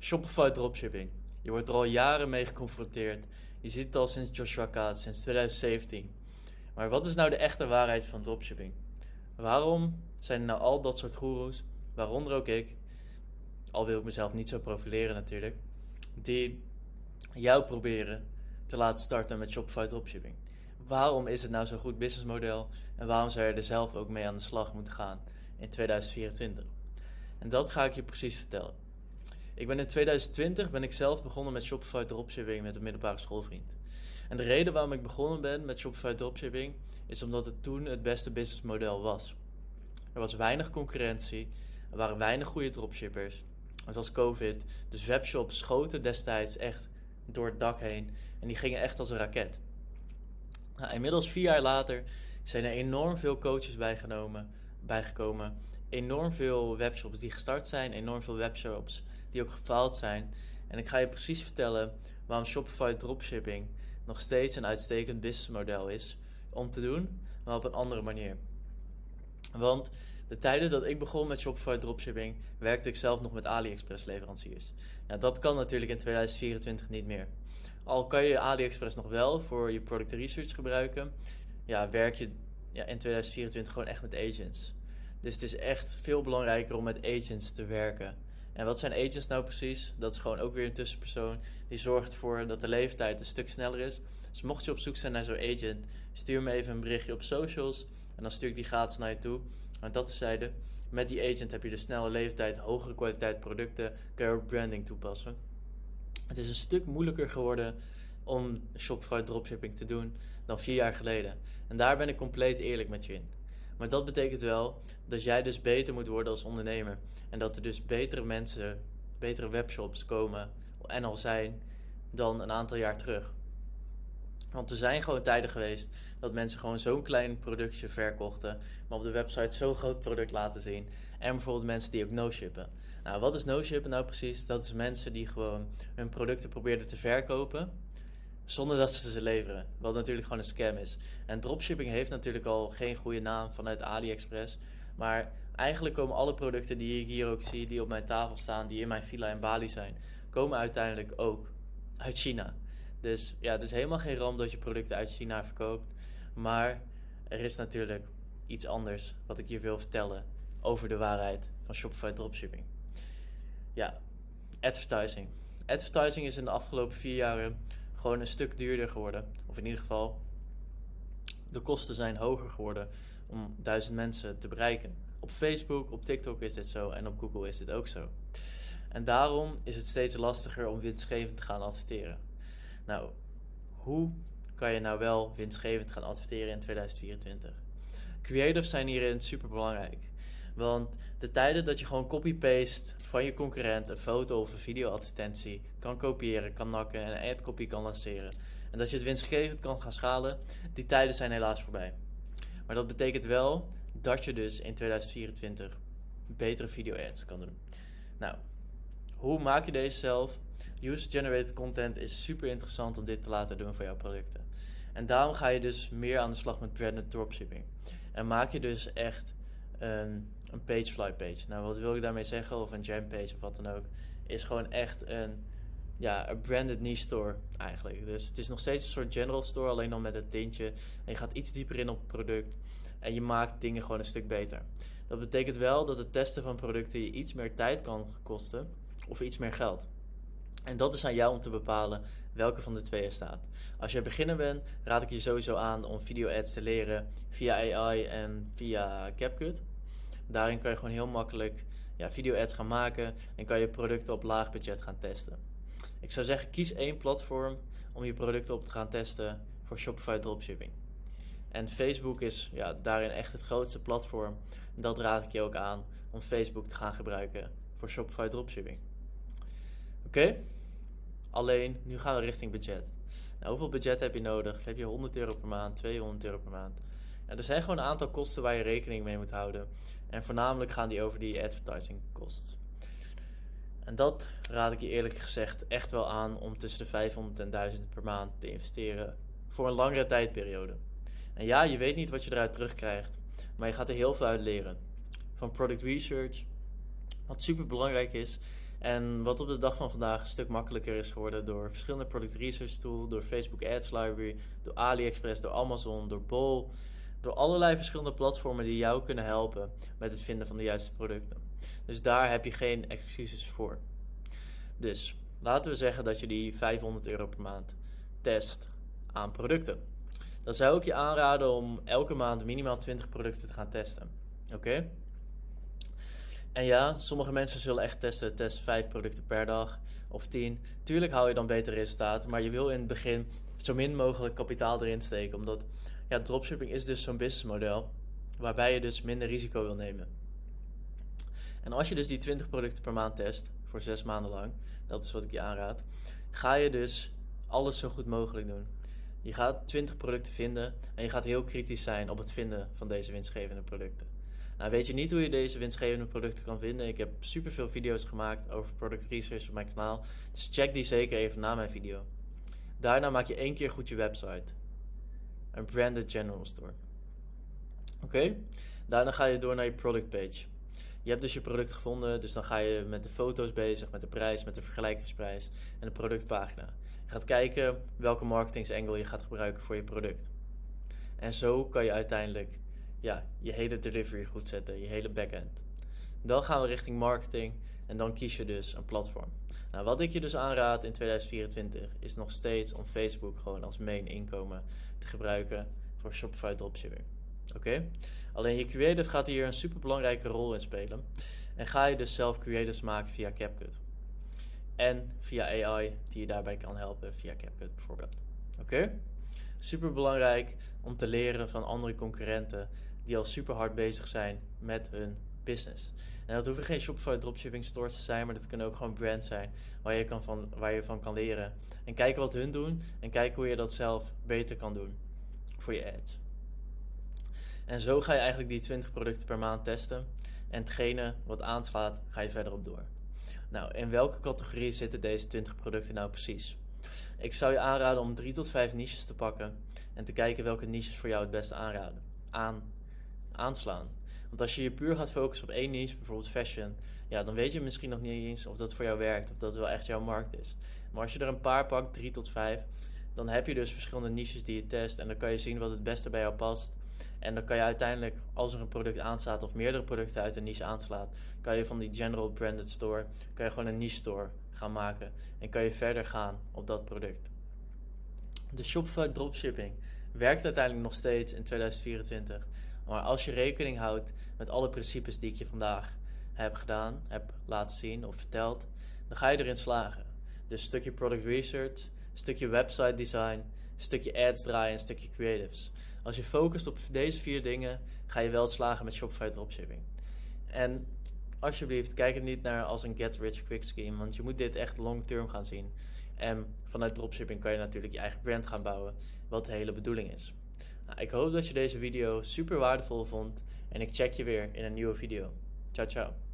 Shopify dropshipping. Je wordt er al jaren mee geconfronteerd. Je ziet het al sinds Joshua Katz, sinds 2017. Maar wat is nou de echte waarheid van dropshipping? Waarom zijn er nou al dat soort goeroes, waaronder ook ik, al wil ik mezelf niet zo profileren natuurlijk, die jou proberen te laten starten met Shopify dropshipping? Waarom is het nou zo'n goed businessmodel en waarom zou je er zelf ook mee aan de slag moeten gaan in 2024? En dat ga ik je precies vertellen. In 2020 ben ik zelf begonnen met Shopify dropshipping met een middelbare schoolvriend. En de reden waarom ik begonnen ben met Shopify dropshipping is omdat het toen het beste businessmodel was. Er was weinig concurrentie, er waren weinig goede dropshippers. Het was COVID, dus webshops schoten destijds echt door het dak heen en die gingen echt als een raket. Nou, inmiddels 4 jaar later zijn er enorm veel coaches bijgekomen, enorm veel webshops die gestart zijn, enorm veel webshops die ook gefaald zijn. En ik ga je precies vertellen waarom Shopify dropshipping nog steeds een uitstekend businessmodel is om te doen, maar op een andere manier. Want de tijden dat ik begon met Shopify dropshipping, werkte ik zelf nog met AliExpress leveranciers. Nou, dat kan natuurlijk in 2024 niet meer. Al kan je AliExpress nog wel voor je product research gebruiken, werk je in 2024 gewoon echt met agents. Dus het is echt veel belangrijker om met agents te werken. En wat zijn agents nou precies? Dat is gewoon ook weer een tussenpersoon die zorgt ervoor dat de leeftijd een stuk sneller is. Dus mocht je op zoek zijn naar zo'n agent, stuur me even een berichtje op socials en dan stuur ik die gratis naar je toe. Maar dat tezijde, met die agent heb je de snelle leeftijd, hogere kwaliteit producten, kun je ook branding toepassen. Het is een stuk moeilijker geworden om Shopify dropshipping te doen dan 4 jaar geleden. En daar ben ik compleet eerlijk met je in. Maar dat betekent wel dat jij dus beter moet worden als ondernemer. En dat er dus betere mensen, betere webshops komen en al zijn dan een aantal jaar terug. Want er zijn gewoon tijden geweest dat mensen gewoon zo'n klein productje verkochten, maar op de website zo'n groot product laten zien. En bijvoorbeeld mensen die ook no-shippen. Nou, wat is no-shippen nou precies? Dat is mensen die gewoon hun producten probeerden te verkopen zonder dat ze leveren. Wat natuurlijk gewoon een scam is. En dropshipping heeft natuurlijk al geen goede naam vanuit AliExpress. Maar eigenlijk komen alle producten die ik hier ook zie, die op mijn tafel staan, die in mijn villa in Bali zijn, komen uiteindelijk ook uit China. Dus ja, het is helemaal geen ramp dat je producten uit China verkoopt. Maar er is natuurlijk iets anders wat ik je wil vertellen over de waarheid van Shopify dropshipping. Ja, advertising. Advertising is in de afgelopen 4 jaar gewoon een stuk duurder geworden. Of in ieder geval, de kosten zijn hoger geworden om 1000 mensen te bereiken. Op Facebook, op TikTok is dit zo en op Google is dit ook zo. En daarom is het steeds lastiger om winstgevend te gaan adverteren. Nou, hoe kan je nou wel winstgevend gaan adverteren in 2024? Creatives zijn hierin super belangrijk. Want de tijden dat je gewoon copy-paste van je concurrent een foto of een video-advertentie kan kopiëren, kan nakken en een ad-copy kan lanceren. En dat je het winstgevend kan gaan schalen, die tijden zijn helaas voorbij. Maar dat betekent wel dat je dus in 2024 betere video-ads kan doen. Nou, hoe maak je deze zelf? User-generated content is super interessant om dit te laten doen voor jouw producten. En daarom ga je dus meer aan de slag met branded dropshipping. En maak je dus echt een pagefly page. Nou, wat wil ik daarmee zeggen? Of een jam page of wat dan ook. Is gewoon echt een branded niche store eigenlijk. Dus het is nog steeds een soort general store, alleen dan met het tintje. En je gaat iets dieper in op het product. En je maakt dingen gewoon een stuk beter. Dat betekent wel dat het testen van producten je iets meer tijd kan kosten. Of iets meer geld. En dat is aan jou om te bepalen welke van de twee er staat. Als je beginner bent, raad ik je sowieso aan om video ads te leren via AI en via CapCut. Daarin kan je gewoon heel makkelijk video ads gaan maken en kan je producten op laag budget gaan testen. Ik zou zeggen, kies 1 platform om je producten op te gaan testen voor Shopify dropshipping. En Facebook is daarin echt het grootste platform. En dat raad ik je ook aan om Facebook te gaan gebruiken voor Shopify dropshipping. Oké? Alleen, nu gaan we richting budget. Nou, hoeveel budget heb je nodig? Heb je €100 per maand, €200 per maand? Er zijn gewoon een aantal kosten waar je rekening mee moet houden. En voornamelijk gaan die over die advertising costs. En dat raad ik je eerlijk gezegd echt wel aan om tussen de 500 en 1000 per maand te investeren voor een langere tijdperiode. En ja, je weet niet wat je eruit terugkrijgt, maar je gaat er heel veel uit leren. Van product research, wat super belangrijk is, En wat op de dag van vandaag een stuk makkelijker is geworden door verschillende product research tools, door Facebook Ads Library, door AliExpress, door Amazon, door Bol, door allerlei verschillende platformen die jou kunnen helpen met het vinden van de juiste producten. Dus daar heb je geen excuses voor. Dus laten we zeggen dat je die €500 per maand test aan producten. Dan zou ik je aanraden om elke maand minimaal 20 producten te gaan testen. Oké? En ja, sommige mensen zullen echt test 5 producten per dag of 10. Tuurlijk haal je dan beter resultaten, maar je wil in het begin zo min mogelijk kapitaal erin steken. Omdat dropshipping is dus zo'n businessmodel waarbij je dus minder risico wil nemen. En als je dus die 20 producten per maand test, voor 6 maanden lang, dat is wat ik je aanraad, ga je dus alles zo goed mogelijk doen. Je gaat 20 producten vinden en je gaat heel kritisch zijn op het vinden van deze winstgevende producten. Nou, weet je niet hoe je deze winstgevende producten kan vinden? Ik heb superveel video's gemaakt over product research op mijn kanaal, dus check die zeker even na mijn video. Daarna maak je 1 keer goed je website. Een branded general store. Oké? Daarna ga je door naar je product page. Je hebt dus je product gevonden, dus dan ga je met de foto's bezig, met de prijs, met de vergelijkingsprijs en de productpagina. Je gaat kijken welke marketingsangle je gaat gebruiken voor je product. En zo kan je uiteindelijk je hele delivery goed zetten, je hele backend. Dan gaan we richting marketing en dan kies je dus een platform. Nou, wat ik je dus aanraad in 2024 is nog steeds om Facebook gewoon als main inkomen te gebruiken voor Shopify dropshipping. Oké? Alleen je creative gaat hier een super belangrijke rol in spelen. En ga je dus zelf creatives maken via CapCut. En via AI die je daarbij kan helpen via CapCut bijvoorbeeld. Oké? Super belangrijk om te leren van andere concurrenten die al super hard bezig zijn met hun business. En dat hoeven geen Shopify dropshipping stores te zijn, maar dat kunnen ook gewoon brands zijn waar je van kan leren. En kijken wat hun doen en kijken hoe je dat zelf beter kan doen voor je ads. En zo ga je eigenlijk die 20 producten per maand testen. En hetgene wat aanslaat, ga je verder op door. Nou, in welke categorie zitten deze 20 producten nou precies? Ik zou je aanraden om 3 tot 5 niches te pakken en te kijken welke niches voor jou het beste aanslaan. Want als je je puur gaat focussen op één niche, bijvoorbeeld fashion, dan weet je misschien nog niet eens of dat voor jou werkt, of dat wel echt jouw markt is. Maar als je er een paar pakt, 3 tot 5, dan heb je dus verschillende niches die je test en dan kan je zien wat het beste bij jou past. En dan kan je uiteindelijk, als er een product aanslaat of meerdere producten uit een niche aanslaat, kan je van die general branded store, kan je gewoon een niche store gaan maken en kan je verder gaan op dat product. De Shopify dropshipping werkt uiteindelijk nog steeds in 2024, maar als je rekening houdt met alle principes die ik je vandaag heb laten zien of verteld, dan ga je erin slagen. Dus een stukje product research, een stukje website design, een stukje ads draaien, een stukje creatives. Als je focust op deze 4 dingen, ga je wel slagen met Shopify dropshipping. En alsjeblieft, kijk het niet naar als een get-rich-quick scheme, want je moet dit echt long-term gaan zien. En vanuit dropshipping kan je natuurlijk je eigen brand gaan bouwen, wat de hele bedoeling is. Nou, ik hoop dat je deze video super waardevol vond en ik check je weer in een nieuwe video. Ciao, ciao.